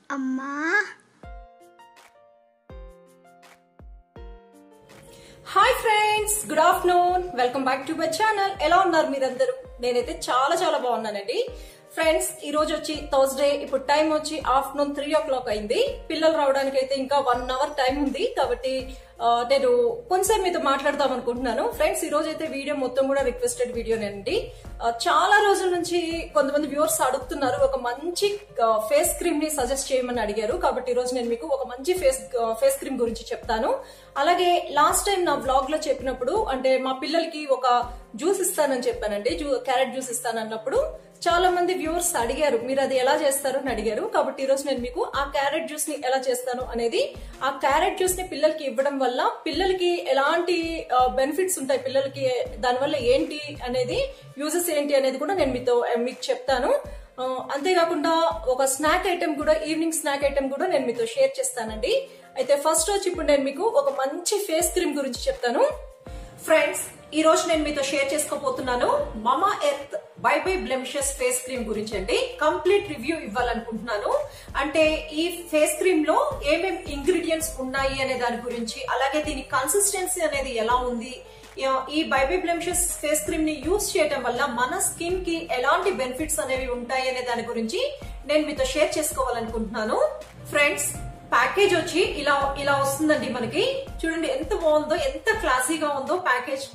అమ్మా hi friends, good afternoon. Welcome back to my channel. ఎలా ఉన్నారు మీరందరూ? నేనైతే చాలా చాలా బాగున్నానండి. ఫ్రెండ్స్, ఈ రోజు వచ్చి థర్స్డే. ఇప్పుడు టైం వచ్చి ఆఫ్టర్నూన్ 3 o'clock అయింది. పిల్లలు రావడానికి అయితే ఇంకా 1 hour టైం ఉంది. కాబట్టి నేను కొంచెం మీతో మాట్లాడదాం అనుకుంటున్నాను. ఫ్రెండ్స్, ఈ రోజు అయితే వీడియో మొత్తం కూడా రిక్వెస్టెడ్ వీడియోనేనండి. చాలా రోజుల నుంచి కొంతమంది వ్యూవర్స్ అడుగుతున్నారు, ఒక మంచి ఫేస్ క్రీమ్ ని సజెస్ట్ చేయమని అడిగారు. కాబట్టి ఈ రోజు నేను మీకు ఒక మంచి ఫేస్ క్రీమ్ గురించి చెప్తాను. అలాగే లాస్ట్ టైం నా బ్లాగ్ లో చెప్పినప్పుడు, అంటే మా పిల్లలకి ఒక జ్యూస్ ఇస్తానని చెప్పానండి, క్యారెట్ జ్యూస్ ఇస్తానన్నప్పుడు చాలా మంది వ్యూవర్స్ అడిగారు, మీరు అది ఎలా చేస్తారు అని అడిగారు. కాబట్టి ఈ రోజు నేను మీకు ఆ క్యారెట్ జ్యూస్ ని ఎలా చేస్తాను అనేది, ఆ క్యారెట్ జ్యూస్ ని పిల్లలకి ఇవ్వడం వల్ల పిల్లలకి ఎలాంటి బెనిఫిట్స్ ఉంటాయి, పిల్లలకి దానివల్ల ఏంటి అనేది, యూజెస్ ఏంటి అనేది కూడా నేను మీకు చెప్తాను. అంతేకాకుండా ఒక స్నాక్ ఐటెం కూడా, ఈవినింగ్ స్నాక్ ఐటెం కూడా నేను మీతో షేర్ చేస్తానండి. అయితే ఫస్ట్ వచ్చి ఇప్పుడు నేను మీకు ఒక మంచి ఫేస్ క్రీమ్ గురించి చెప్తాను. ఫ్రెండ్స్, ఈ రోజు నేను మీతో షేర్ చేసుకోబోతున్నాను Mamaearth bye bye blemishes face cream గురించి అండి. కంప్లీట్ రివ్యూ ఇవ్వాలనుకుంటున్నాను. అంటే ఈ ఫేస్ క్రీమ్ లో ఏమేమి ఇంగ్రీడియంట్స్ ఉన్నాయి అనే దాని గురించి, అలాగే దీని కన్సిస్టెన్సీ అనేది ఎలా ఉంది, ఈ bye bye blemishes face cream ని యూజ్ చేయడం వల్ల మన స్కిన్ కి ఎలాంటి బెనిఫిట్స్ అనేవి ఉంటాయి అనే దాని గురించి నేను మీతో షేర్ చేసుకోవాలనుకుంటున్నాను. ఫ్రెండ్స్, ప్యాకేజ్ వచ్చి ఇలా వస్తుందండి. మనకి చూడండి ఎంత బాగుందో, ఎంత క్లాసీగా ఉందో ప్యాకేజ్.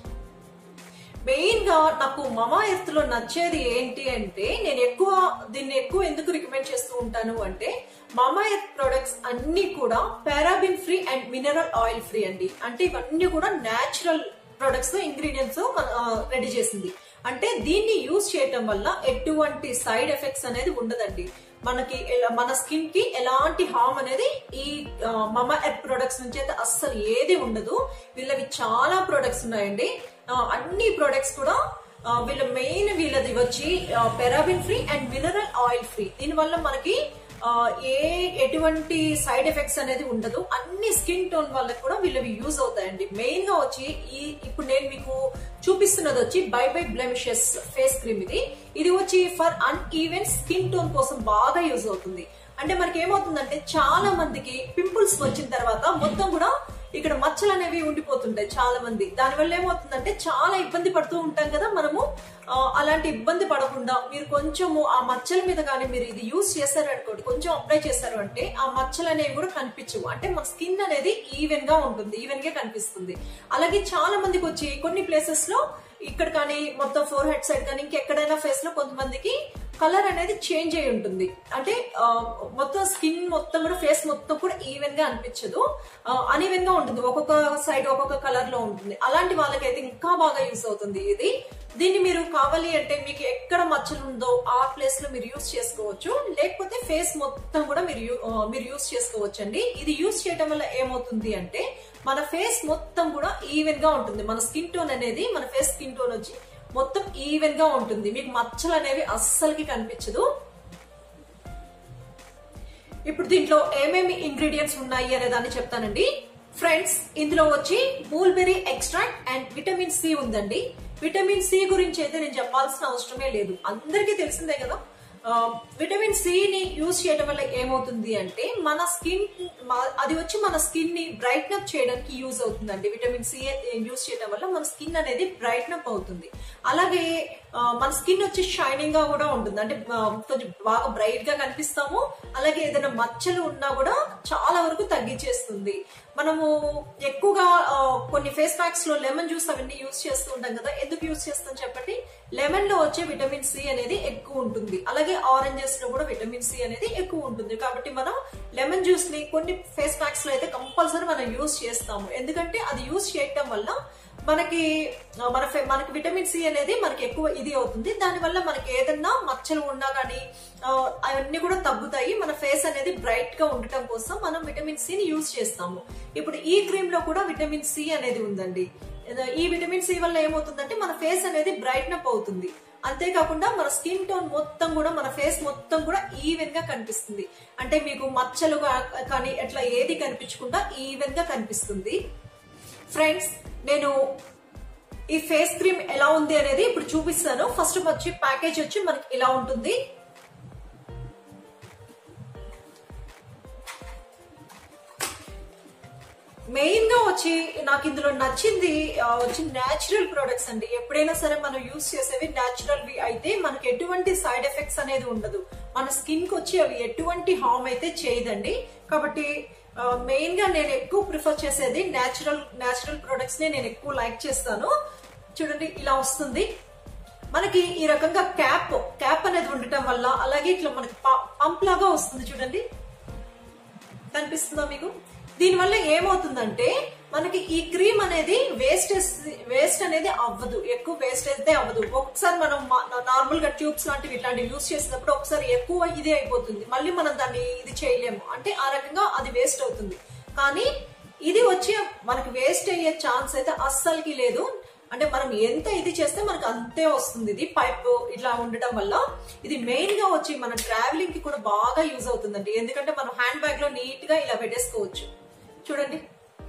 మెయిన్ గా నాకు మమా ఎర్త్ లో నచ్చేది ఏంటి అంటే, నేను దీన్ని ఎక్కువ ఎందుకు రికమెండ్ చేస్తూ ఉంటాను అంటే, మమా ఎర్త్ ప్రొడక్ట్స్ అన్ని కూడా paraben free and mineral oil free అండి. అంటే ఇవన్నీ కూడా న్యాచురల్ ప్రొడక్ట్స్ తో ఇంగ్రీడియంట్స్ రెడీ చేసింది. అంటే దీన్ని యూజ్ చేయటం వల్ల ఎటువంటి సైడ్ ఎఫెక్ట్స్ అనేది ఉండదండి. మన స్కిన్ కి ఎలాంటి హార్మ్ అనేది ఈ మమా ఎర్త్ ప్రొడక్ట్స్ నుంచి అయితే అస్సలు ఏది ఉండదు. వీళ్ళవి చాలా ప్రొడక్ట్స్ ఉన్నాయండి. అన్ని ప్రొడక్ట్స్ కూడా వీళ్ళది వచ్చి paraben free and mineral oil free. దీనివల్ల మనకి ఎటువంటి సైడ్ ఎఫెక్ట్స్ అనేది ఉండదు. అన్ని స్కిన్ టోన్ వాళ్ళకి కూడా వీళ్ళవి యూజ్ అవుతాయండి. మెయిన్ గా వచ్చి ఇప్పుడు నేను మీకు చూపిస్తున్నది వచ్చి bye bye blemishes face cream. ఇది వచ్చి ఫర్ అన్ఈవెన్ స్కిన్ టోన్ కోసం బాగా యూజ్ అవుతుంది. అంటే మనకి ఏమవుతుందంటే, చాలా మందికి పింపుల్స్ వచ్చిన తర్వాత మొత్తం కూడా ఇక్కడ మచ్చలు అనేవి ఉండిపోతుంటాయి చాలా మంది. దానివల్ల ఏమవుతుందంటే చాలా ఇబ్బంది పడుతూ ఉంటాం కదా మనము. అలాంటి ఇబ్బంది పడకుండా మీరు కొంచెము ఆ మచ్చల మీద కానీ మీరు ఇది యూజ్ చేశారు అనుకోండి, కొంచెం అప్లై చేశారు అంటే ఆ మచ్చలు అనేవి కూడా కనిపించవు. అంటే మన స్కిన్ అనేది ఈవెన్ గా ఉంటుంది, ఈవెన్ గా కనిపిస్తుంది. అలాగే చాలా మందికి వచ్చి కొన్ని ప్లేసెస్ లో, ఇక్కడ కానీ మొత్తం ఫోర్ హెడ్ సైడ్ కానీ ఇంకెక్కడైనా ఫేస్ లో కొంతమందికి కలర్ అనేది చేంజ్ అయి ఉంటుంది. అంటే మొత్తం స్కిన్ మొత్తం కూడా, ఫేస్ మొత్తం కూడా ఈవెన్ గా అనిపించదు, అన్ఈవెన్ గా ఉంటుంది. ఒక్కొక్క సైడ్ ఒక్కొక్క కలర్ లో ఉంటుంది. అలాంటి వాళ్ళకైతే ఇంకా బాగా యూజ్ అవుతుంది ఇది. దీన్ని మీరు కావాలి అంటే మీకు ఎక్కడ మచ్చలు ఉందో ఆ ప్లేస్ లో మీరు యూజ్ చేసుకోవచ్చు. లేకపోతే ఫేస్ మొత్తం కూడా మీరు యూజ్ చేసుకోవచ్చు అండి. ఇది యూజ్ చేయడం వల్ల ఏమవుతుంది అంటే, మన ఫేస్ మొత్తం కూడా ఈవెన్ గా ఉంటుంది. మన స్కిన్ టోన్ అనేది, మన ఫేస్ స్కిన్ టోన్ వచ్చి మొత్తం ఈవెన్ గా ఉంటుంది. మీకు మచ్చలు అనేవి అస్సలకి కనిపించదు. ఇప్పుడు దీంట్లో ఏమేమి ఇంగ్రీడియంట్స్ ఉన్నాయి అనే దాన్ని చెప్తానండి. ఫ్రెండ్స్, ఇందులో వచ్చి mulberry extract and vitamin C ఉందండి. విటమిన్ సి గురించి అయితే నేను చెప్పాల్సిన అవసరమే లేదు, అందరికీ తెలిసిందే కదా. విటమిన్ సి ని యూజ్ చేయడం వల్ల ఏమవుతుంది అంటే, మన స్కిన్ అది వచ్చి మన స్కిన్ ని బ్రైట్న్ అప్ చేయడానికి యూజ్ అవుతుందండి. విటమిన్ సి యూజ్ చేయడం వల్ల మన స్కిన్ అనేది బ్రైట్న్ అప్ అవుతుంది. అలాగే మన స్కిన్ వచ్చి షైనింగ్ గా కూడా ఉంటుంది. అంటే కొంచెం బాగా బ్రైట్ గా కనిపిస్తాము. అలాగే ఏదైనా మచ్చలు ఉన్నా కూడా చాలా వరకు తగ్గించేస్తుంది. మనము ఎక్కువగా కొన్ని ఫేస్ ప్యాక్స్ లో లెమన్ జ్యూస్ అవన్నీ యూజ్ చేస్తూ ఉంటాం కదా. ఎందుకు యూజ్ చేస్తాం చెప్పండి? లెమన్ లో వచ్చే విటమిన్ సి అనేది ఎక్కువ ఉంటుంది. అలాగే ఆరెంజెస్ లో కూడా విటమిన్ సి అనేది ఎక్కువ ఉంటుంది. కాబట్టి మనం లెమన్ జ్యూస్ ని కొన్ని ఫేస్ ప్యాక్స్ లో అయితే కంపల్సరీ మనం యూజ్ చేస్తాము. ఎందుకంటే అది యూజ్ చేయటం వల్ల మనకి విటమిన్ సి అనేది మనకి ఎక్కువ ఇది అవుతుంది. దానివల్ల మనకి ఏదన్నా మచ్చలు ఉన్నా కానీ అవన్నీ కూడా తగ్గుతాయి. మన ఫేస్ అనేది బ్రైట్ గా ఉండటం కోసం మనం విటమిన్ సి ని యూజ్ చేస్తాము. ఇప్పుడు ఈ క్రీమ్ లో కూడా విటమిన్ సి అనేది ఉందండి. ఈ విటమిన్ సి వల్ల ఏమవుతుందంటే, మన ఫేస్ అనేది బ్రైట్న్ అప్ అవుతుంది. అంతేకాకుండా మన స్కిన్ టోన్ మొత్తం కూడా, మన ఫేస్ మొత్తం కూడా ఈవెన్ గా కనిపిస్తుంది. అంటే మీకు మచ్చలు కానీ ఎట్లా ఏది కనిపించకుండా ఈవెన్ గా కనిపిస్తుంది. ఫ్రెండ్స్, నేను ఈ ఫేస్ క్రీమ్ ఎలా ఉంది అనేది ఇప్పుడు చూపిస్తాను. ఫస్ట్ వచ్చి ప్యాకేజ్ వచ్చి మనకి ఇలా ఉంటుంది. మెయిన్ గా వచ్చి నాకు ఇందులో నచ్చింది వచ్చి న్యాచురల్ ప్రొడక్ట్స్ అండి. ఎప్పుడైనా సరే మనం యూజ్ చేసేవి న్యాచురల్ వి అయితే మనకి ఎటువంటి సైడ్ ఎఫెక్ట్స్ అనేది ఉండదు. మన స్కిన్ కి వచ్చి అవి ఎటువంటి హార్మ్ అయితే చేయదండి. కాబట్టి మెయిన్ గా నేను ఎక్కువ ప్రిఫర్ చేసేది న్యాచురల్ ప్రొడక్ట్స్ నే నేను ఎక్కువ లైక్ చేస్తాను. చూడండి ఇలా వస్తుంది మనకి ఈ రకంగా క్యాప్ అనేది ఉండటం వల్ల, అలాగే ఇట్లా మనకి పంప్ లాగా వస్తుంది చూడండి, కనిపిస్తుందా మీకు? దీనివల్ల ఏమవుతుందంటే మనకి ఈ క్రీమ్ అనేది వేస్ట్ అనేది అవ్వదు, ఎక్కువ వేస్ట్ అయితే అవ్వదు. ఒకసారి మనం నార్మల్ గా ట్యూబ్స్ లాంటివి ఇట్లాంటివి యూజ్ చేసినప్పుడు ఒకసారి ఎక్కువ ఇది అయిపోతుంది, మళ్ళీ మనం దాన్ని ఇది చేయలేము, అంటే ఆ రకంగా అది వేస్ట్ అవుతుంది. కానీ ఇది వచ్చి మనకి వేస్ట్ అయ్యే ఛాన్స్ అయితే అస్సలకి లేదు. అంటే మనం ఎంత ఇది చేస్తే మనకు అంతే వస్తుంది. ఇది పైప్ ఇట్లా ఉండటం వల్ల ఇది మెయిన్ గా వచ్చి మన ట్రావెలింగ్ కి కూడా బాగా యూజ్ అవుతుందండి. ఎందుకంటే మనం హ్యాండ్ బ్యాగ్ లో నీట్ గా ఇలా పెట్టేసుకోవచ్చు. చూడండి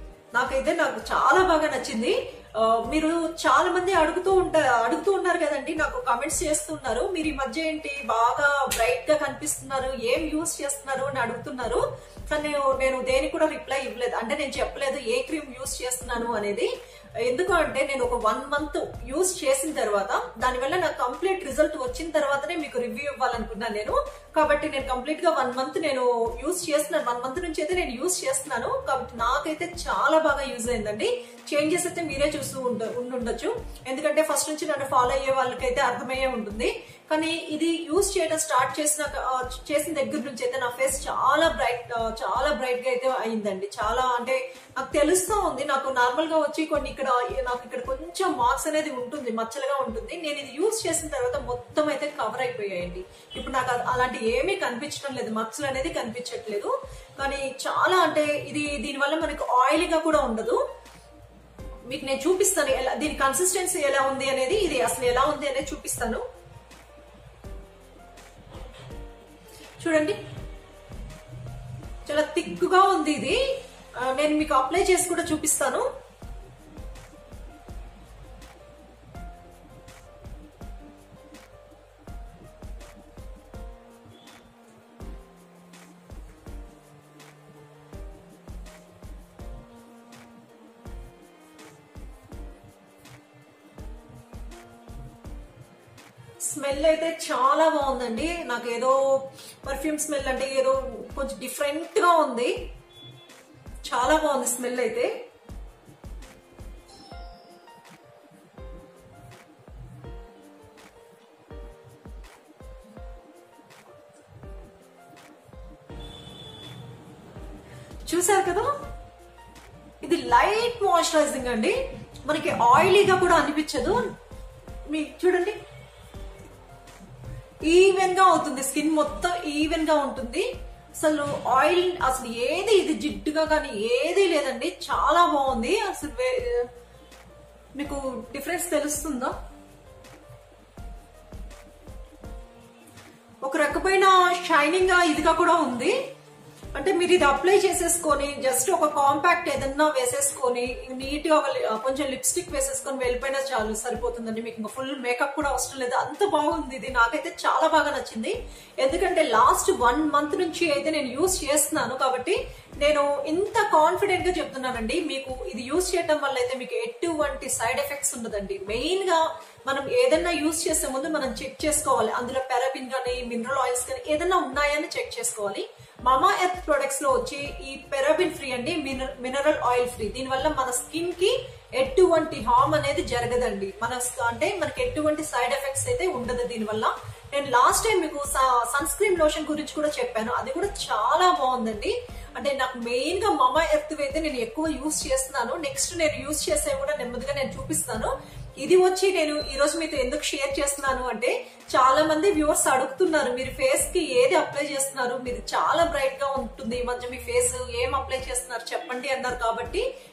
నాకు చాలా బాగా నచ్చింది. మీరు చాలా మంది అడుగుతూ ఉన్నారు కదండి, నాకు కామెంట్స్ చేస్తున్నారు, మీరు ఈ మధ్య ఏంటి బాగా బ్రైట్ గా కనిపిస్తున్నారు, ఏం యూజ్ చేస్తున్నారు అని అడుగుతున్నారు. కానీ నేను దేనికి కూడా రిప్లై ఇవ్వలేదు, అంటే నేను చెప్పలేదు ఏ క్రీమ్ యూజ్ చేస్తున్నాను అనేది. ఎందుకు అంటే నేను ఒక 1 month యూజ్ చేసిన తర్వాత దానివల్ల నాకు కంప్లీట్ రిజల్ట్ వచ్చిన తర్వాతనే మీకు రివ్యూ ఇవ్వాలనుకున్నాను నేను. కాబట్టి నేను కంప్లీట్ గా 1 month నేను యూజ్ చేస్తున్నాను, 1 month నుంచి అయితే నేను యూజ్ చేస్తున్నాను. కాబట్టి నాకైతే చాలా బాగా యూజ్ అయిందండి. చేంజెస్ అయితే మీరే చూస్తూ ఉండొచ్చు, ఎందుకంటే ఫస్ట్ నుంచి నన్ను ఫాలో అయ్యే వాళ్ళకైతే అర్థమయ్యే ఉంటుంది. కానీ ఇది యూజ్ చేయడం స్టార్ట్ చేసిన దగ్గర నుంచి అయితే నా ఫేస్ చాలా బ్రైట్ గా అయితే అయిందండి. చాలా అంటే నాకు తెలుస్తూ ఉంది. నాకు నార్మల్ గా వచ్చి నాకు ఇక్కడ కొంచెం మార్క్స్ అనేది ఉంటుంది, మచ్చలుగా ఉంటుంది. నేను ఇది యూజ్ చేసిన తర్వాత మొత్తం అయితే కవర్ అయిపోయాయండి. ఇప్పుడు నాకు అలాంటి ఏమీ కనిపించడం లేదు, మచ్చలు అనేది కనిపించట్లేదు. కానీ చాలా అంటే దీనివల్ల మనకు ఆయిలీగా కూడా ఉండదు. మీకు నేను చూపిస్తాను దీని కన్సిస్టెన్సీ ఎలా ఉంది అనేది, ఇది అసలు ఎలా ఉంది అనేది చూపిస్తాను. చూడండి చాలా థిక్గా ఉంది ఇది. నేను మీకు అప్లై చేసి కూడా చూపిస్తాను. స్మెల్ అయితే చాలా బాగుందండి. నాకు ఏదో పర్ఫ్యూమ్ స్మెల్ అంటే ఏదో కొంచెం డిఫరెంట్ గా ఉంది. చాలా బాగుంది స్మెల్ అయితే. చూసారు కదా, ఇది లైట్ మాయిశ్చరైజింగ్ అండి, మనకి ఆయిలీగా కూడా అనిపించదు. మీకు చూడండి ఈవెన్ గా అవుతుంది, స్కిన్ మొత్తం ఈవెన్ గా ఉంటుంది. అసలు ఆయిల్ అసలు ఏది ఇది జిడ్డుగా కానీ ఏది లేదండి, చాలా బాగుంది. అసలు మీకు డిఫరెన్స్ తెలుస్తుందా? ఒక రకమైన షైనింగ్ గా ఇదిగా కూడా ఉంది. అంటే మీరు ఇది అప్లై చేసేసుకొని జస్ట్ ఒక కాంపాక్ట్ ఏదన్నా వేసేసుకొని నీట్ గా కొంచెం లిప్స్టిక్ వేసేసుకొని వెళ్ళిపోయినా చాలు, సరిపోతుందండి. మీకు ఇంకా ఫుల్ మేకప్ కూడా అవసరం లేదు, అంత బాగుంది ఇది. నాకైతే చాలా బాగా నచ్చింది. ఎందుకంటే లాస్ట్ 1 month నుంచి అయితే నేను యూజ్ చేస్తున్నాను కాబట్టి నేను ఇంత కాన్ఫిడెంట్ గా చెప్తున్నానండి. మీకు ఇది యూజ్ చేయడం వల్ల అయితే మీకు ఎటువంటి సైడ్ ఎఫెక్ట్స్ ఉండదండి. మెయిన్ గా మనం ఏదైనా యూజ్ చేసే ముందు మనం చెక్ చేసుకోవాలి, అందులో పారాబిన్ కానీ మినరల్ ఆయిల్స్ కానీ ఏదైనా ఉన్నాయని చెక్ చేసుకోవాలి. మామా ఎర్త్ ప్రొడక్ట్స్ లో వచ్చి ఈ పారాబిన్ ఫ్రీ అండి, మినరల్ ఆయిల్ ఫ్రీ. దీనివల్ల మన స్కిన్ కి ఎటువంటి హార్మ్ అనేది జరగదండి. అంటే మనకి ఎటువంటి సైడ్ ఎఫెక్ట్స్ అయితే ఉండదు దీనివల్ల. నేను లాస్ట్ టైం మీకు సన్ స్క్రీన్ లోషన్ గురించి కూడా చెప్పాను, అది కూడా చాలా బాగుందండి. అంటే నాకు మెయిన్ గా మామా ఎర్త్ అయితే నేను ఎక్కువ యూజ్ చేస్తున్నాను. నెక్స్ట్ నేను యూజ్ చేసే కూడా నెమ్మదిగా నేను చూపిస్తాను. ఇది వచ్చి నేను ఈ రోజు మీతో ఎందుకు షేర్ చేస్తున్నాను అంటే, చాలా మంది వ్యూవర్స్ అడుగుతున్నారు మీరు ఫేస్ కి ఏది అప్లై చేస్తున్నారు, మీరు చాలా బ్రైట్ గా ఉంటుంది ఈ మధ్య, మీ ఫేస్ ఏం అప్లై చేస్తున్నారు చెప్పండి అన్నారు. కాబట్టి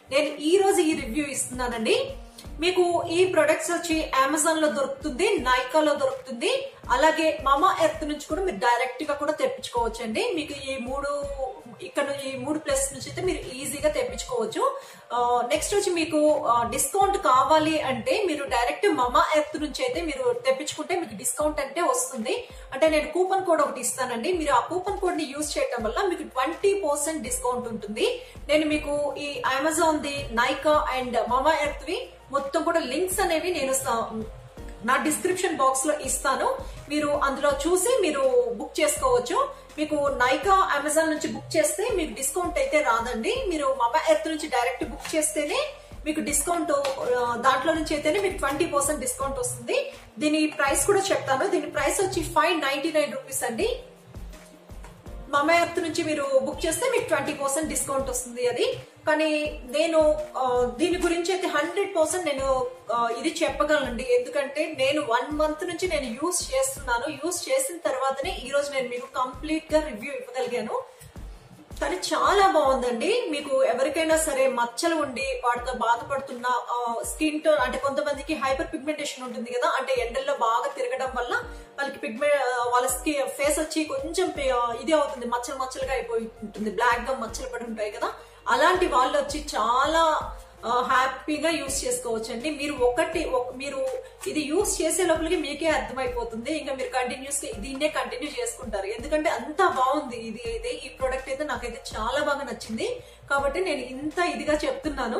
నేను ఈ రోజు ఈ రివ్యూ ఇస్తున్నానండి. మీకు ఈ ప్రొడక్ట్స్ వచ్చి అమెజాన్ లో దొరుకుతుంది, నైకాలో దొరుకుతుంది, అలాగే మామా ఎర్త్ నుంచి కూడా మీరు డైరెక్ట్ గా కూడా తెప్పించుకోవచ్చు అండి. మీకు ఈ మూడు ప్లేస్ నుంచి అయితే మీరు ఈజీగా తెప్పించుకోవచ్చు. నెక్స్ట్ వచ్చి మీకు డిస్కౌంట్ కావాలి అంటే మీరు డైరెక్ట్ మామా ఎర్త్ నుంచి అయితే మీరు తెప్పించుకుంటే మీకు డిస్కౌంట్ అంటే వస్తుంది. అంటే నేను కూపన్ కోడ్ ఒకటి ఇస్తానండి. మీరు ఆ కూపన్ కోడ్ ని యూజ్ చేయడం వల్ల మీకు 20% డిస్కౌంట్ ఉంటుంది. నేను మీకు ఈ అమెజాన్ ది, నైకా అండ్ మామా ఎర్త్ వి మొత్తం కూడా లింక్స్ అనేవి నేను నా డిస్క్రిప్షన్ బాక్స్ లో ఇస్తాను. మీరు అందులో చూసి మీరు బుక్ చేసుకోవచ్చు. మీకు నైకా అమెజాన్ నుంచి బుక్ చేస్తే మీకు డిస్కౌంట్ అయితే రాదండి. మీరు మామా ఎర్త్ నుంచి డైరెక్ట్ బుక్ చేస్తేనే మీకు డిస్కౌంట్, దాంట్లో నుంచి అయితేనే మీకు 20% డిస్కౌంట్ వస్తుంది. దీని ప్రైస్ కూడా చెప్తాను. దీని ప్రైస్ వచ్చి 599 రూపీస్ అండి. మామా ఎర్త్ నుంచి మీరు బుక్ చేస్తే మీకు 20% డిస్కౌంట్ వస్తుంది అది. కానీ నేను దీని గురించి అయితే 100% నేను ఇది చెప్పగలనండి. ఎందుకంటే నేను 1 month నుంచి నేను యూజ్ చేస్తున్నాను. యూజ్ చేసిన తర్వాతనే ఈ రోజు నేను మీకు కంప్లీట్ గా రివ్యూ ఇవ్వగలిగాను. కానీ చాలా బాగుందండి. మీకు ఎవరికైనా సరే మచ్చలు ఉండి వాటితో బాధపడుతున్న, స్కిన్ టోన్ అంటే కొంతమందికి హైపర్ పిగ్మెంటేషన్ ఉంటుంది కదా, అంటే ఎండల్లో బాగా తిరగడం వల్ల వాళ్ళకి వాళ్ళ ఫేస్ వచ్చి కొంచెం ఇది అవుతుంది, మచ్చలు మచ్చలుగా అయిపోయి ఉంటుంది, బ్లాక్ గా మచ్చలు పడి ఉంటాయి కదా, అలాంటి వాళ్ళు వచ్చి చాలా హ్యాపీగా యూజ్ చేసుకోవచ్చు అండి. మీరు ఇది యూజ్ చేసే లోపలికి మీకే అర్థమైపోతుంది. ఇంకా మీరు కంటిన్యూస్ దీన్నే కంటిన్యూ చేసుకుంటారు. ఎందుకంటే అంత బాగుంది ఈ ప్రోడక్ట్ అయితే నాకైతే చాలా బాగా నచ్చింది. కాబట్టి నేను ఇంత ఇదిగా చెప్తున్నాను.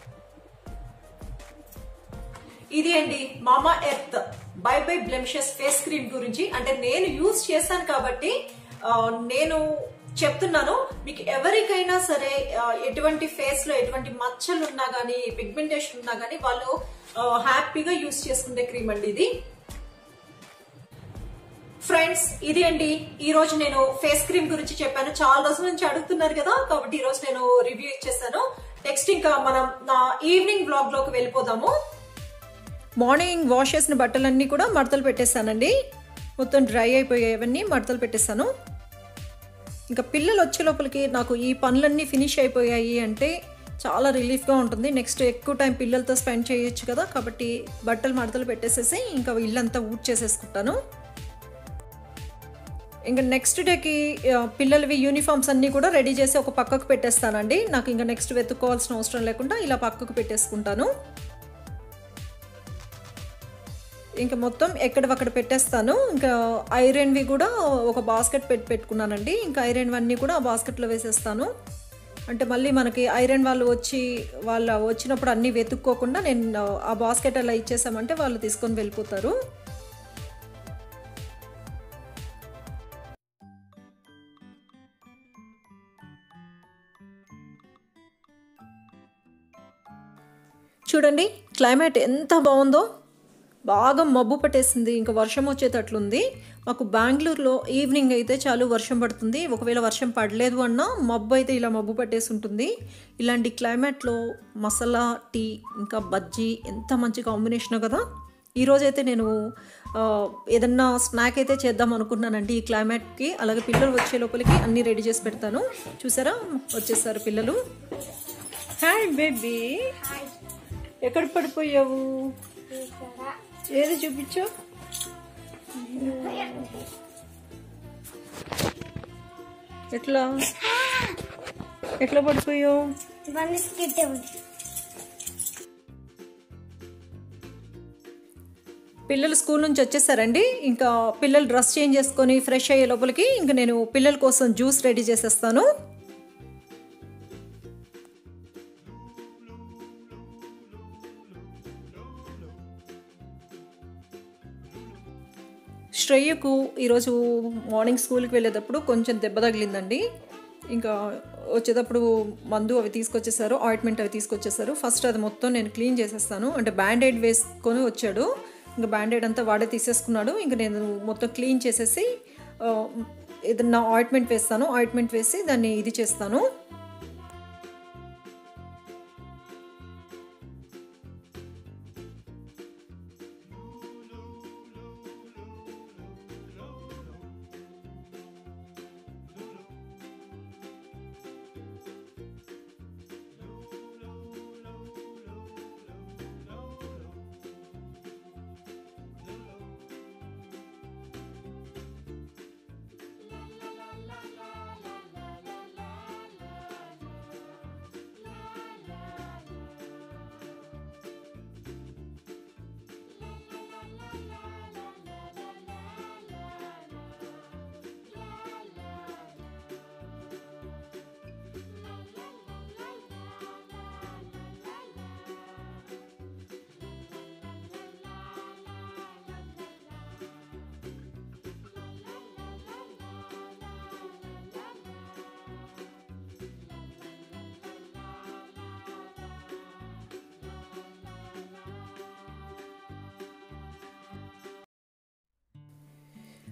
ఇది అండి Mamaearth bye bye blemishes face cream గురించి. అంటే నేను యూజ్ చేశాను కాబట్టి నేను చెప్తున్నాను. మీకు ఎవరికైనా సరే ఎటువంటి ఫేస్ లో ఎటువంటి మచ్చలు ఉన్నా గానీ, పిగ్మెంటేషన్ ఉన్నా గానీ వాళ్ళు హ్యాపీగా యూజ్ చేసుకునే క్రీమ్ అండి ఇది. ఫ్రెండ్స్, ఇది అండి ఈ రోజు నేను ఫేస్ క్రీమ్ గురించి చెప్పాను. చాలా రోజుల నుంచి అడుగుతున్నారు కదా, కాబట్టి ఈ రోజు నేను రివ్యూ ఇచ్చేసాను. నెక్స్ట్ ఇంకా మనం ఈవినింగ్ వ్లాగ్ లోకి వెళ్ళిపోదాము. మార్నింగ్ వాష్ చేసిన బట్టలన్నీ కూడా మడతలు పెట్టేశానండి. మొత్తం డ్రై అయిపోయావన్నీ మడతలు పెట్టేశాను. ఇంకా పిల్లలు వచ్చే లోపలికి నాకు ఈ పనులన్నీ ఫినిష్ అయిపోయాయి అంటే చాలా రిలీఫ్గా ఉంటుంది. నెక్స్ట్ ఎక్కువ టైం పిల్లలతో స్పెండ్ చేయొచ్చు కదా, కాబట్టి బట్టలు మడతలు పెట్టేసేసి ఇంకా ఇల్లంతా ఊడ్ చేసేసుకుంటాను. ఇంకా నెక్స్ట్ డేకి పిల్లలవి యూనిఫామ్స్ అన్నీ కూడా రెడీ చేసి ఒక పక్కకు పెట్టేస్తానండి. నాకు ఇంకా నెక్స్ట్ వెతుక్కోవాల్సిన అవసరం లేకుండా ఇలా పక్కకు పెట్టేసుకుంటాను. ఇంకా మొత్తం ఎక్కడవక్కడ పెట్టేస్తాను. ఇంకా ఐరన్వి కూడా ఒక బాస్కెట్ పెట్టుకున్నానండి. ఇంకా ఐరన్ అన్నీ కూడా ఆ బాస్కెట్లో వేసేస్తాను. అంటే మళ్ళీ మనకి ఐరన్ వాళ్ళు వచ్చినప్పుడు అన్నీ వెతుక్కోకుండా నేను ఆ బాస్కెట్ అలా ఇచ్చేసామంటే వాళ్ళు తీసుకొని వెళ్ళిపోతారు. చూడండి క్లైమేట్ ఎంత బాగుందో. బాగా మబ్బు పట్టేసింది, ఇంకా వర్షం వచ్చేటట్లుంది. మాకు బెంగళూరులో ఈవినింగ్ అయితే చాలు వర్షం పడుతుంది. ఒకవేళ వర్షం పడలేదు అన్నా మబ్బు అయితే ఇలా మబ్బు పట్టేసి ఉంటుంది. ఇలాంటి క్లైమేట్లో మసాలా టీ ఇంకా బజ్జీ ఎంత మంచి కాంబినేషన్ కదా. ఈరోజైతే నేను ఏదన్నా స్నాక్ అయితే చేద్దాం అనుకున్నానండి ఈ క్లైమేట్కి. అలాగే పిల్లలు వచ్చే లోపలికి అన్నీ రెడీ చేసి పెడతాను. చూసారా వచ్చేసారు పిల్లలు. హాయ్ బేబీ, ఎక్కడ పడిపోయావు? ఏది చూపించు. ఎట్లా పడిపోయావు? పిల్లలు స్కూల్ నుంచి వచ్చేసారండి. ఇంకా పిల్లలు డ్రెస్ చేంజ్ చేసుకొని ఫ్రెష్ అయ్యే లోపలికి ఇంకా నేను పిల్లల కోసం జ్యూస్ రెడీ చేసేస్తాను. శ్రేయకు ఈరోజు మార్నింగ్ స్కూల్కి వెళ్ళేటప్పుడు కొంచెం దెబ్బ తగిలిందండి. ఇంకా వచ్చేటప్పుడు మందు అవి తీసుకొచ్చేసారు, ఆయింట్మెంట్ అవి తీసుకొచ్చేసారు. ఫస్ట్ అది మొత్తం నేను క్లీన్ చేసేస్తాను. అంటే బ్యాండేడ్ వేసుకొని వచ్చాడు, ఇంకా బ్యాండేడ్ అంతా వాడే తీసేసుకున్నాడు. ఇంకా నేను మొత్తం క్లీన్ చేసేసి ఏదన్నా ఆయింట్మెంట్ వేస్తాను. ఆయింట్మెంట్ వేసి దాన్ని ఇది చేస్తాను.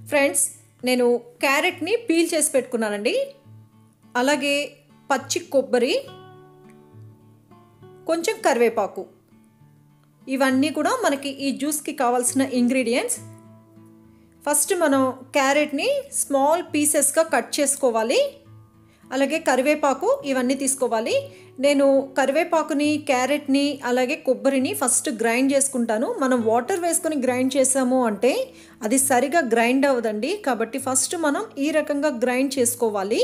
ఫ్రెండ్స్, నేను క్యారెట్ని పీల్ చేసి పెట్టుకున్నానండి. అలాగే పచ్చి కొబ్బరి, కొంచెం కరివేపాకు, ఇవన్నీ కూడా మనకి ఈ జ్యూస్కి కావాల్సిన ఇంగ్రీడియంట్స్. ఫస్ట్ మనం క్యారెట్ని స్మాల్ పీసెస్గా కట్ చేసుకోవాలి. అలాగే కరివేపాకు ఇవన్నీ తీసుకోవాలి. నేను కరివేపాకుని, క్యారెట్ని, అలాగే కొబ్బరిని ఫస్ట్ గ్రైండ్ చేసుకుంటాను. మనం వాటర్ వేసుకొని గ్రైండ్ చేసాము అంటే అది సరిగా గ్రైండ్ అవ్వదండి. కాబట్టి ఫస్ట్ మనం ఈ రకంగా గ్రైండ్ చేసుకోవాలి.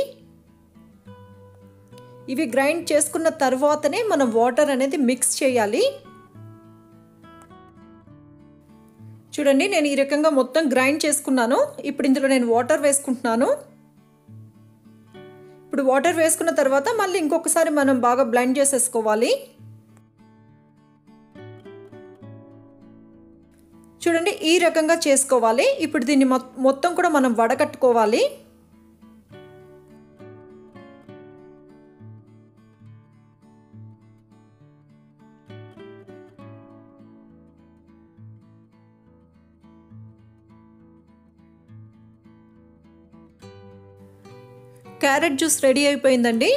ఇవి గ్రైండ్ చేసుకున్న తర్వాతనే మనం వాటర్ అనేది మిక్స్ చేయాలి. చూడండి, నేను ఈ రకంగా మొత్తం గ్రైండ్ చేసుకున్నాను. ఇప్పుడు ఇందులో నేను వాటర్ వేసుకుంటున్నాను. ఇప్పుడు వాటర్ వేసుకున్న తర్వాత మళ్ళీ ఇంకొకసారి మనం బాగా బ్లెండ్ చేసేసుకోవాలి. చూడండి, ఈ రకంగా చేసుకోవాలి. ఇప్పుడు దీన్ని మొత్తం కూడా మనం వడకట్టుకోవాలి. క్యారెట్ జ్యూస్ రెడీ అయిపోయిందండి.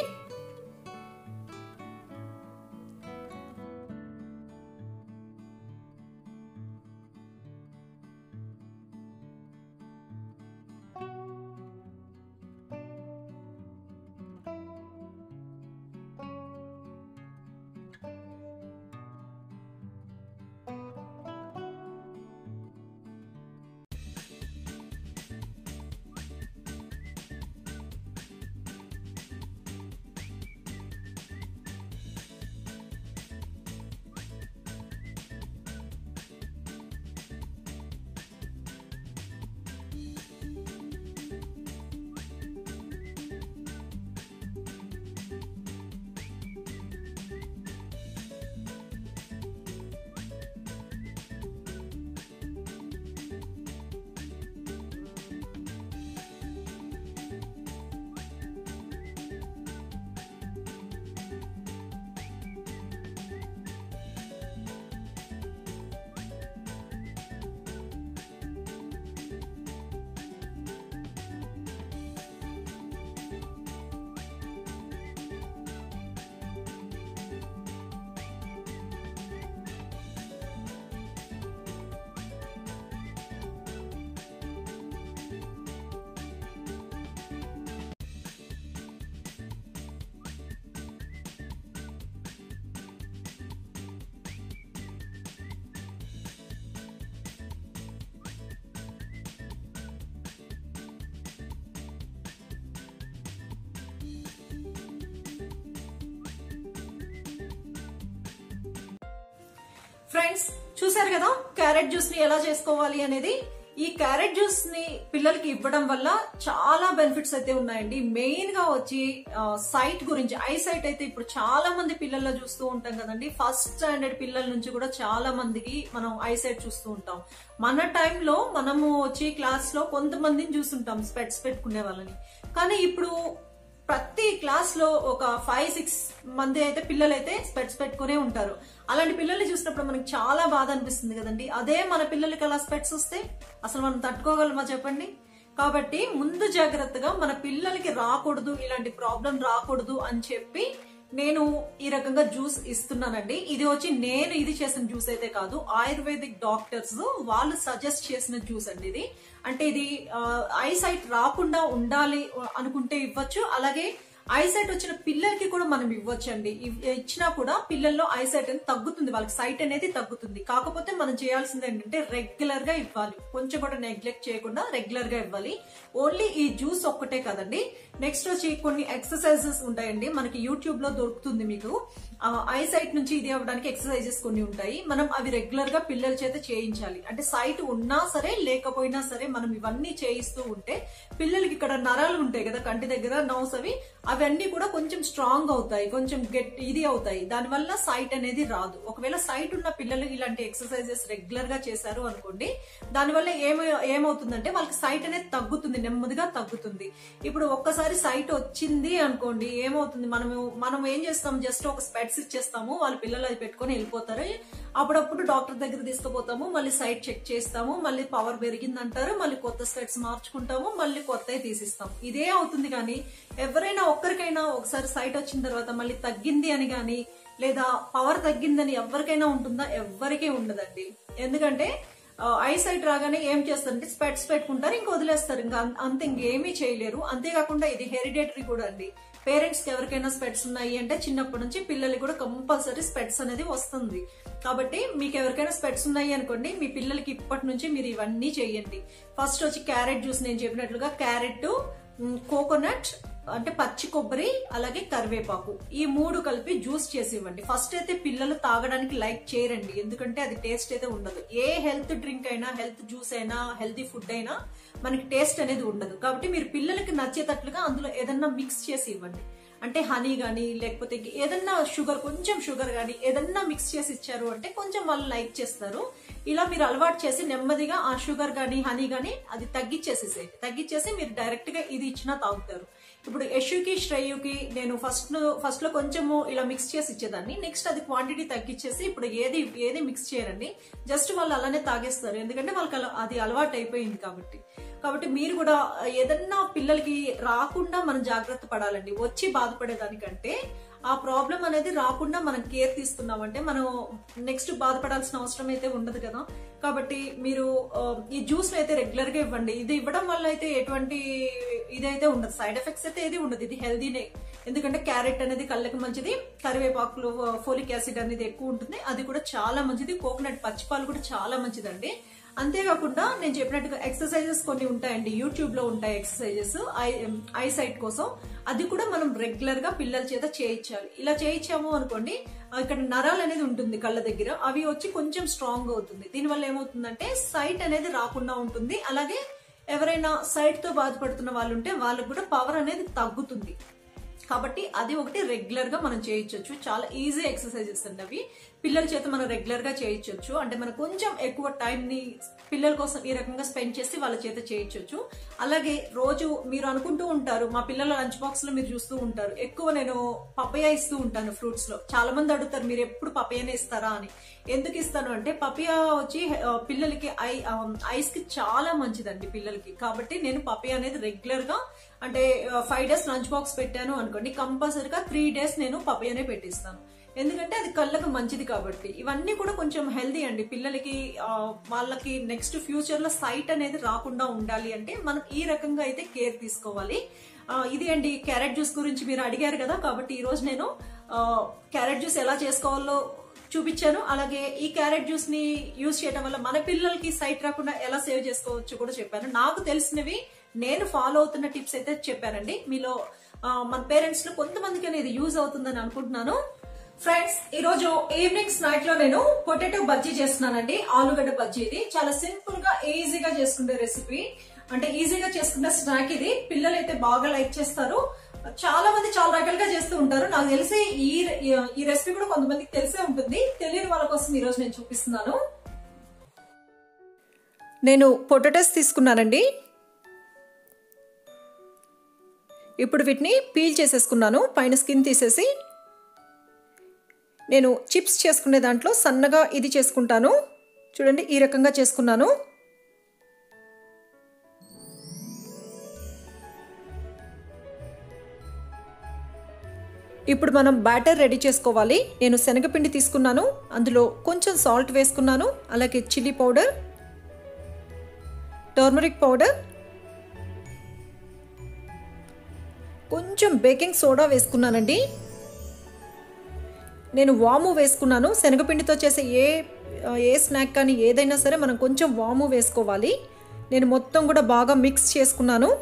ఫ్రెండ్స్, చూసారు కదా క్యారెట్ జ్యూస్ ని ఎలా చేసుకోవాలి అనేది. ఈ క్యారెట్ జ్యూస్ ని పిల్లలకి ఇవ్వడం వల్ల చాలా బెనిఫిట్స్ అయితే ఉన్నాయండి. మెయిన్ గా వచ్చి సైట్ గురించి, ఐ సైట్ అయితే ఇప్పుడు చాలా మంది పిల్లల్లో చూస్తూ ఉంటాం కదండి. ఫస్ట్ స్టాండర్డ్ పిల్లల నుంచి కూడా చాలా మందికి మనం ఐ సైట్ చూస్తూ ఉంటాం. మన టైంలో మనము వచ్చి క్లాస్ లో కొంతమందిని చూస్తుంటాం స్పెట్స్ పెట్టుకునే వాళ్ళని. కానీ ఇప్పుడు ప్రతి క్లాస్ లో ఒక 5-6 మంది అయితే పిల్లలు అయితే స్పెట్స్ పెట్టుకునే ఉంటారు. అలాంటి పిల్లల్ని చూసినప్పుడు మనకి చాలా బాధ అనిపిస్తుంది కదండి. అదే మన పిల్లలకి అలా స్పెట్స్ వస్తే అసలు మనం తట్టుకోగలమా చెప్పండి. కాబట్టి ముందు జాగ్రత్తగా మన పిల్లలకి రాకూడదు, ఇలాంటి ప్రాబ్లం రాకూడదు అని చెప్పి నేను ఈ రకంగా జ్యూస్ ఇస్తున్నానండి. ఇది వచ్చి నేను ఇది చేసిన జ్యూస్ అయితే కాదు, ఆయుర్వేదిక్ డాక్టర్స్ వాళ్ళు సజెస్ట్ చేసిన జ్యూస్ అండి ఇది. అంటే ఇది ఐ సైట్ రాకుండా ఉండాలి అనుకుంటే ఇవ్వచ్చు. అలాగే ఐసైట్ వచ్చిన పిల్లలకి కూడా మనం ఇవ్వచ్చండి. ఇచ్చినా కూడా పిల్లల్లో ఐసైట్ అనేది తగ్గుతుంది, వాళ్ళకి సైట్ అనేది తగ్గుతుంది. కాకపోతే మనం చేయాల్సింది ఏంటంటే రెగ్యులర్ గా ఇవ్వాలి, కొంచెం కూడా నెగ్లెక్ట్ చేయకుండా రెగ్యులర్ గా ఇవ్వాలి. ఓన్లీ ఈ జ్యూస్ ఒక్కటే కదండి, నెక్స్ట్ వచ్చి కొన్ని ఎక్సర్సైజెస్ ఉంటాయండి, మనకి యూట్యూబ్ లో దొరుకుతుంది మీకు. ఐసైట్ నుంచి ఇది అవ్వడానికి ఎక్సర్సైజెస్ కొన్ని ఉంటాయి, మనం అవి రెగ్యులర్ గా పిల్లల చేత చేయించాలి. అంటే సైట్ ఉన్నా సరే లేకపోయినా సరే మనం ఇవన్నీ చేయిస్తూ ఉంటే పిల్లలకి ఇక్కడ నరాలు ఉంటాయి కదా కంటి దగ్గర, నర్వ్స్ అవన్నీ కూడా కొంచెం స్ట్రాంగ్ అవుతాయి, కొంచెం ఇది అవుతాయి. దానివల్ల సైట్ అనేది రాదు. ఒకవేళ సైట్ ఉన్న పిల్లలు ఇలాంటి ఎక్సర్సైజెస్ రెగ్యులర్ గా చేశారు అనుకోండి, దానివల్ల ఏమవుతుందంటే వాళ్ళకి సైట్ అనేది తగ్గుతుంది, నెమ్మదిగా తగ్గుతుంది. ఇప్పుడు ఒక్కసారి ఒకసారి సైట్ వచ్చింది అనుకోండి, ఏమవుతుంది, మనం ఏం చేస్తాం, జస్ట్ ఒక స్పెట్స్ ఇచ్చేస్తాము, వాళ్ళ పిల్లలు అది పెట్టుకొని వెళ్ళిపోతారు. అప్పుడప్పుడు డాక్టర్ దగ్గర తీసుకుపోతాము, మళ్ళీ సైట్ చెక్ చేస్తాము, మళ్ళీ పవర్ పెరిగిందంటారు, మళ్ళీ కొత్త స్పెట్స్ మార్చుకుంటాము, మళ్ళీ కొత్తవి తీసిస్తాం. ఇదే అవుతుంది. కానీ ఎవరైనా ఒక్కరికైనా ఒకసారి సైట్ వచ్చిన తర్వాత మళ్ళీ తగ్గింది అని గాని లేదా పవర్ తగ్గిందని ఎవరికైనా ఉంటుందా? ఎవ్వరికీ ఉండదండి. ఎందుకంటే ఐ సైట్ రాగానే ఏం చేస్తారంటే స్పెట్స్ పెట్టుకుంటారు, ఇంక వదిలేస్తారు, ఇంకా అంత ఇంకేమీ చేయలేరు. అంతేకాకుండా ఇది హెరిడేటరీ కూడా అండి. పేరెంట్స్ కి ఎవరికైనా స్పెట్స్ ఉన్నాయి అంటే చిన్నప్పటి నుంచి పిల్లలకి కూడా కంపల్సరీ స్పెట్స్ అనేది వస్తుంది. కాబట్టి మీకు ఎవరికైనా స్పెట్స్ ఉన్నాయి అనుకోండి, మీ పిల్లలకి ఇప్పటి నుంచి మీరు ఇవన్నీ చేయండి. ఫస్ట్ వచ్చి క్యారెట్ జ్యూస్, నేను చెప్పినట్లుగా క్యారెట్, కోకోనట్ అంటే పచ్చి కొబ్బరి, అలాగే కరివేపాకు, ఈ 3 కలిపి జ్యూస్ చేసి ఇవ్వండి. ఫస్ట్ అయితే పిల్లలు తాగడానికి లైక్ చేయరండి, ఎందుకంటే అది టేస్ట్ అయితే ఉండదు. ఏ హెల్త్ డ్రింక్ అయినా, హెల్త్ జ్యూస్ అయినా, హెల్తీ ఫుడ్ అయినా మనకి టేస్ట్ అనేది ఉండదు. కాబట్టి మీరు పిల్లలకి నచ్చేటట్లుగా అందులో ఏదన్నా మిక్స్ చేసి ఇవ్వండి. అంటే హనీ గానీ లేకపోతే ఏదన్నా కొంచెం షుగర్ గానీ ఏదన్నా మిక్స్ చేసి ఇచ్చారు అంటే కొంచెం వాళ్ళు లైక్ చేస్తారు. ఇలా మీరు అలవాటు చేసి నెమ్మదిగా ఆ షుగర్ గానీ హనీ గానీ అది తగ్గించేసి మీరు డైరెక్ట్ గా ఇది ఇచ్చినా తాగుతారు. ఇప్పుడు యశుకి శ్రేయుకి నేను ఫస్ట్ లో కొంచెము ఇలా మిక్స్ చేసి ఇచ్చేదాన్ని. నెక్స్ట్ అది క్వాంటిటీ తగ్గించేసి ఇప్పుడు ఏది మిక్స్ చేయరండి, జస్ట్ వాళ్ళు అలానే తాగేస్తారు, ఎందుకంటే వాళ్ళకి అది అలవాటు అయిపోయింది. కాబట్టి మీరు కూడా ఏదన్నా పిల్లలకి రాకుండా మనం జాగ్రత్త పడాలండి. వచ్చి బాధపడేదానికంటే ఆ ప్రాబ్లం అనేది రాకుండా మనం కేర్ తీసుకున్నామంటే మనం నెక్స్ట్ బాధపడాల్సిన అవసరం అయితే ఉండదు కదా. కాబట్టి మీరు ఈ జ్యూస్ అయితే రెగ్యులర్ గా ఇవ్వండి. ఇది ఇవ్వడం వల్ల అయితే ఎటువంటి ఇదైతే ఉండదు, సైడ్ ఎఫెక్ట్స్ అయితే ఏది ఉండదు. ఇది హెల్దీనే, ఎందుకంటే క్యారెట్ అనేది కళ్ళకి మంచిది, కరివేపాకులో ఫోలిక్ యాసిడ్ అనేది ఎక్కువ ఉంటుంది, అది కూడా చాలా మంచిది. కోకోనట్ పచ్చిపాలు కూడా చాలా మంచిదండి. అంతేకాకుండా నేను చెప్పినట్టుగా ఎక్సర్సైజెస్ కొన్ని ఉంటాయండి, యూట్యూబ్ లో ఉంటాయి ఎక్సర్సైజెస్ ఐ సైట్ కోసం. అది కూడా మనం రెగ్యులర్ గా పిల్లల చేత చేయించాలి. ఇలా చేయించాము అనుకోండి, ఇక్కడ నరాలు అనేది ఉంటుంది కళ్ళ దగ్గర, అవి వచ్చి కొంచెం స్ట్రాంగ్ అవుతుంది. దీనివల్ల ఏమవుతుందంటే సైట్ అనేది రాకుండా ఉంటుంది. అలాగే ఎవరైనా సైట్ తో బాధపడుతున్న వాళ్ళు ఉంటే వాళ్ళకు కూడా పవర్ అనేది తగ్గుతుంది. కాబట్టి అది ఒకటి రెగ్యులర్ గా మనం చేయించవచ్చు. చాలా ఈజీ ఎక్సర్సైజెస్ అండి అవి, పిల్లల చేత మనం రెగ్యులర్ గా చేయించవచ్చు. అంటే మనం కొంచెం ఎక్కువ టైం ని పిల్లల కోసం ఈ రకంగా స్పెండ్ చేసి వాళ్ళ చేత చేయించవచ్చు. అలాగే రోజు మీరు అనుకుంటూ ఉంటారు, మా పిల్లల లంచ్ బాక్స్ లో మీరు చూస్తూ ఉంటారు, ఎక్కువ నేను పపయ ఇస్తూ ఉంటాను ఫ్రూట్స్ లో. చాలా మంది అడుగుతారు మీరు ఎప్పుడు పపయనే ఇస్తారా అని. ఎందుకు ఇస్తాను అంటే పపయ వచ్చి పిల్లలకి ఐస్ కి చాలా మంచిదండి పిల్లలకి. కాబట్టి నేను పపయ అనేది రెగ్యులర్ గా అంటే 5 days లంచ్ బాక్స్ పెట్టాను అనుకోండి, కంపల్సరీగా 3 days నేను పపయనే పెట్టిస్తాను, ఎందుకంటే అది కళ్ళకు మంచిది. కాబట్టి ఇవన్నీ కూడా కొంచెం హెల్దీ అండి. పిల్లలకి వాళ్ళకి నెక్స్ట్ ఫ్యూచర్ లో సైట్ అనేది రాకుండా ఉండాలి అంటే మనం ఈ రకంగా అయితే కేర్ తీసుకోవాలి. ఇది అండి క్యారెట్ జ్యూస్ గురించి మీరు అడిగారు కదా, కాబట్టి ఈ రోజు నేను క్యారెట్ జ్యూస్ ఎలా చేసుకోవాలో చూపించాను. అలాగే ఈ క్యారెట్ జ్యూస్ ని యూజ్ చేయడం వల్ల మన పిల్లలకి సైట్ రాకుండా ఎలా సేవ్ చేసుకోవచ్చు కూడా చెప్పాను. నాకు తెలిసినవి నేను ఫాలో అవుతున్న టిప్స్ అయితే చెప్పానండి. మీలో మన పేరెంట్స్ లో కొంతమందికి అనేది యూజ్ అవుతుందని అనుకుంటున్నాను. ఫ్రెండ్స్, ఈ రోజు ఈవినింగ్ స్నాక్ లో నేను పొటాటో బజ్జీ చేస్తున్నానండి. ఆలుగడ్డ బజ్జీ. ఇది చాలా సింపుల్ గా ఈజీగా చేసుకునే రెసిపీ, అంటే ఈజీగా చేసుకునే స్నాక్. ఇది పిల్లలు అయితే బాగా లైక్ చేస్తారు. చాలా మంది చాలా రకాలుగా చేస్తూ ఉంటారు. నాకు తెలిసి ఈ రెసిపీ కూడా కొంతమందికి తెలిసే ఉంటుంది. తెలియని వాళ్ళ కోసం ఈ రోజు నేను చూపిస్తున్నాను. నేను పొటాటోస్ తీసుకున్నానండి. ఇప్పుడు వీటిని పీల్ చేసేసుకున్నాను, పైన స్కిన్ తీసేసి. నేను చిప్స్ చేసుకునే దాంట్లో సన్నగా ఇది చేసుకుంటాను. చూడండి, ఈ రకంగా చేసుకున్నాను. ఇప్పుడు మనం బ్యాటర్ రెడీ చేసుకోవాలి. నేను శనగపిండి తీసుకున్నాను, అందులో కొంచెం సాల్ట్ వేసుకున్నాను, అలాగే చిల్లీ పౌడర్, టర్మరిక్ పౌడర్, కొంచెం బేకింగ్ సోడా వేసుకున్నానండి. నేను వాము వేసుకున్నాను. శనగపిండితో చేసే ఏ స్నాక్ కానీ ఏదైనా సరే మనం కొంచెం వాము వేసుకోవాలి. నేను మొత్తం కూడా బాగా మిక్స్ చేసుకున్నాను.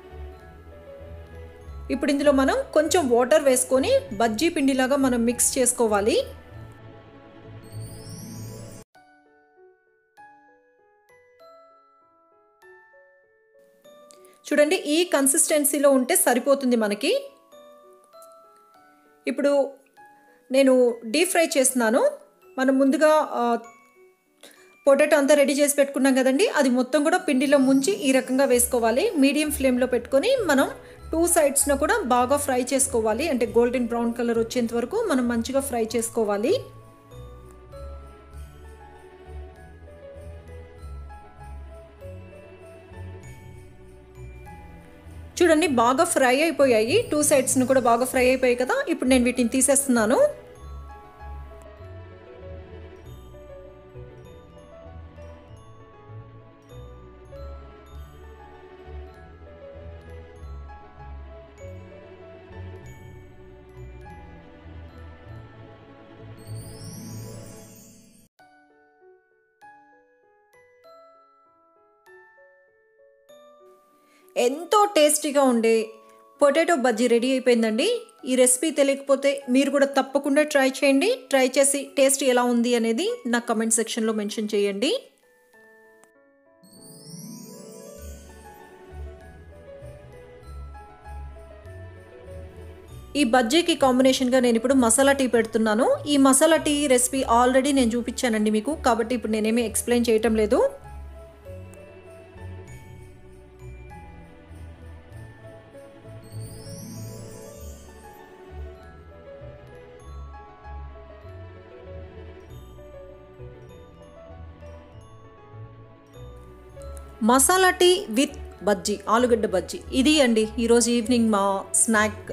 ఇప్పుడు ఇందులో మనం కొంచెం వాటర్ వేసుకొని బజ్జీ పిండిలాగా మనం మిక్స్ చేసుకోవాలి. చూడండి, ఈ కన్సిస్టెన్సీలో ఉంటే సరిపోతుంది మనకి. ఇప్పుడు నేను డీప్ ఫ్రై చేస్తున్నాను. మనం ముందుగా పొటాటో అంతా రెడీ చేసి పెట్టుకున్నాం కదండి, అది మొత్తం కూడా పిండిలో ముంచి ఈ రకంగా వేసుకోవాలి. మీడియం ఫ్లేమ్లో పెట్టుకొని మనం 2 సైడ్స్ను కూడా బాగా ఫ్రై చేసుకోవాలి. అంటే గోల్డెన్ బ్రౌన్ కలర్ వచ్చేంత వరకు మనం మంచిగా ఫ్రై చేసుకోవాలి. చూడండి బాగా ఫ్రై అయిపోయాయి, 2 సైడ్స్ను కూడా బాగా ఫ్రై అయిపోయాయి కదా. ఇప్పుడు నేను వీటిని తీసేస్తున్నాను. ఎంతో టేస్టీగా ఉండే పొటాటో బజ్జీ రెడీ అయిపోయిందండి. ఈ రెసిపీ తెలియకపోతే మీరు కూడా తప్పకుండా ట్రై చేయండి. ట్రై చేసి టేస్ట్ ఎలా ఉంది అనేది నా కమెంట్ సెక్షన్లో మెన్షన్ చేయండి. ఈ బజ్జీకి కాంబినేషన్గా నేను ఇప్పుడు మసాలా టీ పెడుతున్నాను. ఈ మసాలా టీ రెసిపీ ఆల్రెడీ నేను చూపించానండి మీకు, కాబట్టి ఇప్పుడు నేనేమీ ఎక్స్ప్లెయిన్ చేయటం లేదు. మసాలా టీ విత్ బజ్జీ, ఆలుగడ్డ బజ్జీ, ఇది అండి ఈరోజు ఈవినింగ్ మా స్నాక్.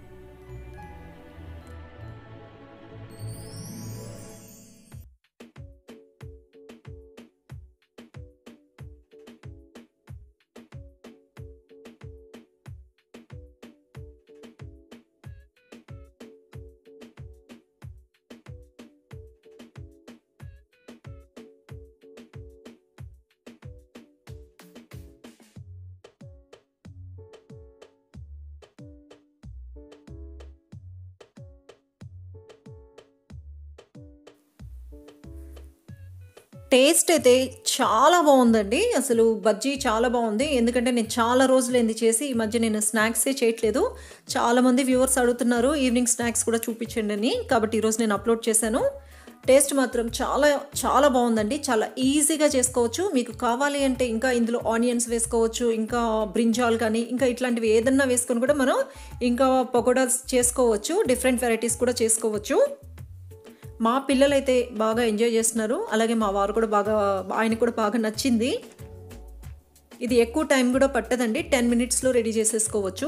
టేస్ట్ అయితే చాలా బాగుందండి. అసలు బజ్జీ చాలా బాగుంది. ఎందుకంటే నేను చాలా రోజులైంది చేసి, ఈ మధ్య నేను స్నాక్సే చేయట్లేదు. చాలామంది వ్యూవర్స్ అడుగుతున్నారు ఈవినింగ్ స్నాక్స్ కూడా చూపించండి అని, కాబట్టి ఈరోజు నేను అప్లోడ్ చేశాను. టేస్ట్ మాత్రం చాలా చాలా బాగుందండి. చాలా ఈజీగా చేసుకోవచ్చు. మీకు కావాలి అంటే ఇంకా ఇందులో ఆనియన్స్ వేసుకోవచ్చు, ఇంకా బ్రింజాల్ కానీ ఇంకా ఇట్లాంటివి ఏదన్నా వేసుకొని కూడా మనం ఇంకా పకోడాస్ చేసుకోవచ్చు. డిఫరెంట్ వెరైటీస్ కూడా చేసుకోవచ్చు. మా పిల్లలైతే బాగా ఎంజాయ్ చేస్తున్నారు. అలాగే మా వారు కూడా ఆయనకు కూడా బాగా నచ్చింది. ఇది ఎక్కువ టైం కూడా పట్టదండి, 10 మినిట్స్లో రెడీ చేసేసుకోవచ్చు.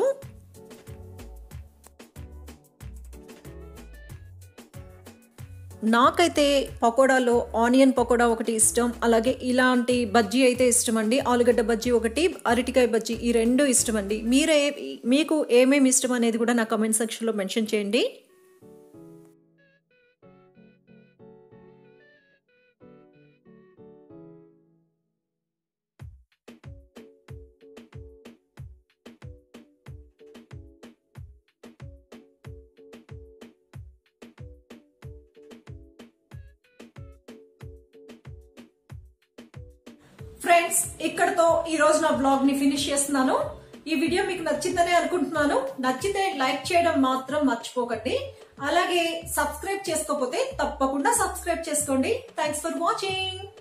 నాకైతే పకోడాలో ఆనియన్ పకోడా ఒకటి ఇష్టం, అలాగే ఇలాంటి బజ్జీ అయితే ఇష్టం అండి. ఆలుగడ్డ బజ్జీ ఒకటి, అరటికాయ బజ్జీ, ఈ 2 ఇష్టం అండి. మీకు ఏమేమి ఇష్టం అనేది కూడా నా కమెంట్ సెక్షన్లో మెన్షన్ చేయండి. ఫ్రెండ్స్, ఇక్కడతో ఈ రోజు నా బ్లాగ్ ని ఫినిష్ చేస్తున్నాను. ఈ వీడియో మీకు నచ్చిందనే అనుకుంటున్నాను. నచ్చితే లైక్ చేయడం మాత్రం మర్చిపోకండి. అలాగే సబ్స్క్రైబ్ చేసుకోకపోతే తప్పకుండా సబ్స్క్రైబ్ చేసుకోండి. Thanks for watching.